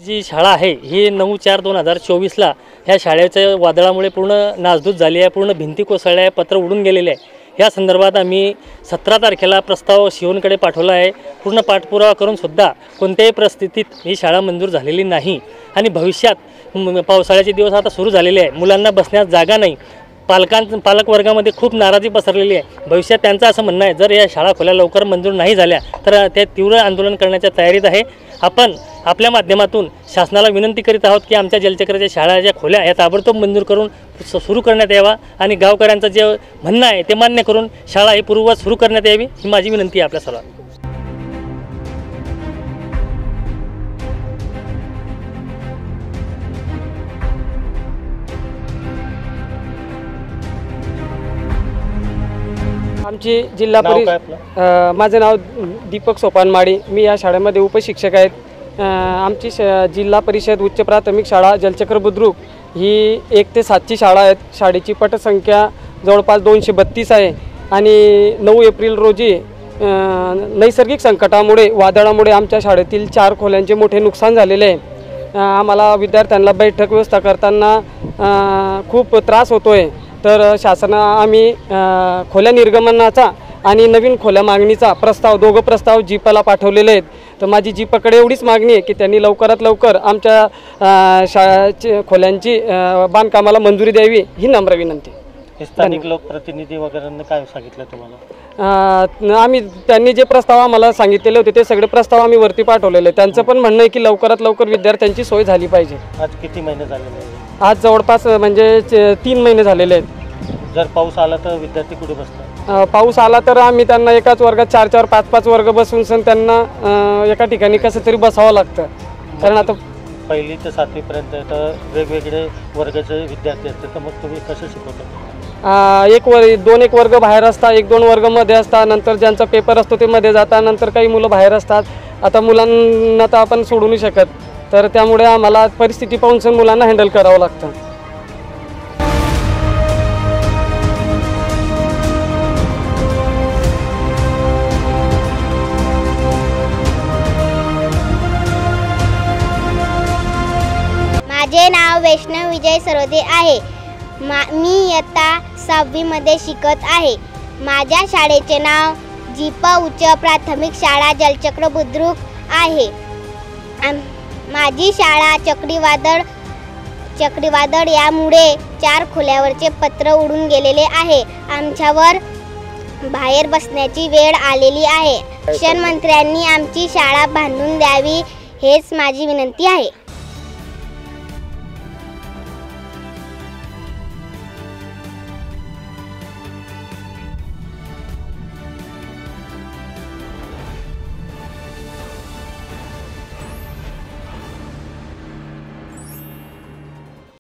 जी शाळा आहे ही 9/4/2024ला ह्या शाळेच्या वादळामुळे पूर्ण नासधूस झाली आहे, पूर्ण भिंती कोसळल्या आहे, पत्र उडून गेलेले आहे। या संदर्भात आम्ही 17 तारखेला प्रस्ताव शिवणकडे पाठवला आहे। पूर्ण पाठपुरावा करून सुद्धा कोणत्याही परिस्थितीत ही शाळा मंजूर झालेली नाही आणि भविष्यात पावसाळ्याचे दिवस आता सुरू झालेले आहे, मुलांना बसण्यास जागा नाही। पालक वर्गामध्ये खूप नाराजी पसरलेली आहे। भविष्यात त्यांचं असं म्हणणं आहे, जर या शाळा खोल्या लवकर मंजूर नाही झाल्या तर ते तीव्र आंदोलन करण्याच्या तयारीत आहे। आपण आपल्या माध्यमातून शासनाला विनंती करीत आहोत की आमच्या जलचक्राच्या शाळा ज्या खोल्या या ताबडतोब मंजूर करून सुरू करण्यात यावा आणि गावकऱ्यांचं जे म्हणणं आहे ते मान्य करून शाळा ही पूर्ववत सुरू करण्यात यावी, ही माझी विनंती आहे आपल्या सर्वांना। आमची जिल्हा परिषद माझं नाव दीपक सोपानमाळी, मी या शाळेमध्ये उपशिक्षक आहेत। आमची जिल्हा परिषद उच्च प्राथमिक शाळा जलचक्र बुद्रुक ही 1 ते 7ची शाळा आहे। शाळेची पटसंख्या जवळपास 232 आहे आणि 9 एप्रिल रोजी नैसर्गिक संकटामुळे वादळामुळे आमच्या शाळेतील 4 खोल्यांचे मोठे नुकसान झालेले आहे। आम्हाला विद्यार्थ्यांना बैठक व्यवस्था करताना खूप त्रास होतोय, तर आम्ही खोल्या निर्गमनाचा आणि नवीन खोल्या मागणीचा प्रस्ताव दोघं प्रस्ताव जीपाला पाठवलेले आहेत। तर माझी जीपाकडे एवढीच मागणी आहे की त्यांनी लवकरात लवकर आमच्या शाळेची खोल्यांची बांधकामाला मंजुरी द्यावी, ही नम्र विनंती। स्थानिक लोकप्रतिनिधी वगैरे काय सांगितलं तुम्हाला? त्यांनी जे प्रस्ताव आम्हाला सांगितलेले होते ते सगळे प्रस्ताव आम्ही वरती पाठवलेले। त्यांचं पण म्हणणं आहे की लवकरात लवकर विद्यार्थ्यांची सोय झाली पाहिजे। आज किती महिने झालेले? आज जवळपास म्हणजे 3 महिने झालेले आहेत। जर पाऊस आला तर विद्यार्थी कुठे बसतात? पाऊस आला तर आम्ही त्यांना एकाच वर्गात 4-4, 5-5 वर्ग बसवून सण त्यांना एका ठिकाणी कसं तरी बसावं लागतं, कारण आता 1ली ते 7वी पर्यंत तर वेगवेगळे वर्गाचे विद्यार्थी असतात, तर मग तुम्ही कसं शिकवता? 2-1 वर्ग बाहेर असतात, 1-2 वर्ग मध्ये असतात, नंतर ज्यांचा पेपर असतो ते मध्ये जातात, नंतर काही मुलं बाहेर असतात। आता मुलांना तर आपण सोडू नाही शकत, तर त्यामुळे आम्हाला परिस्थिती पाहून सण मुलांना हँडल करावं लागतं। माझे नाव वैष्णव विजय सरोदे आहे। मी इयत्ता 6वी मध्ये शिकत आहे। माझ्या शाळेचे नाव जीपा उच्च प्राथमिक शाळा जलचक्र बुद्रुक आहे। माझी शाळा चक्रीवादळ यामुळे 4 खोल्यावरचे पत्र उडून गेलेले आहे। आमच्यावर बाहेर बसण्याची वेळ आलेली आहे। शिक्षण मंत्र्यांनी आमची शाळा बांधून द्यावी, हेच माझी विनंती आहे।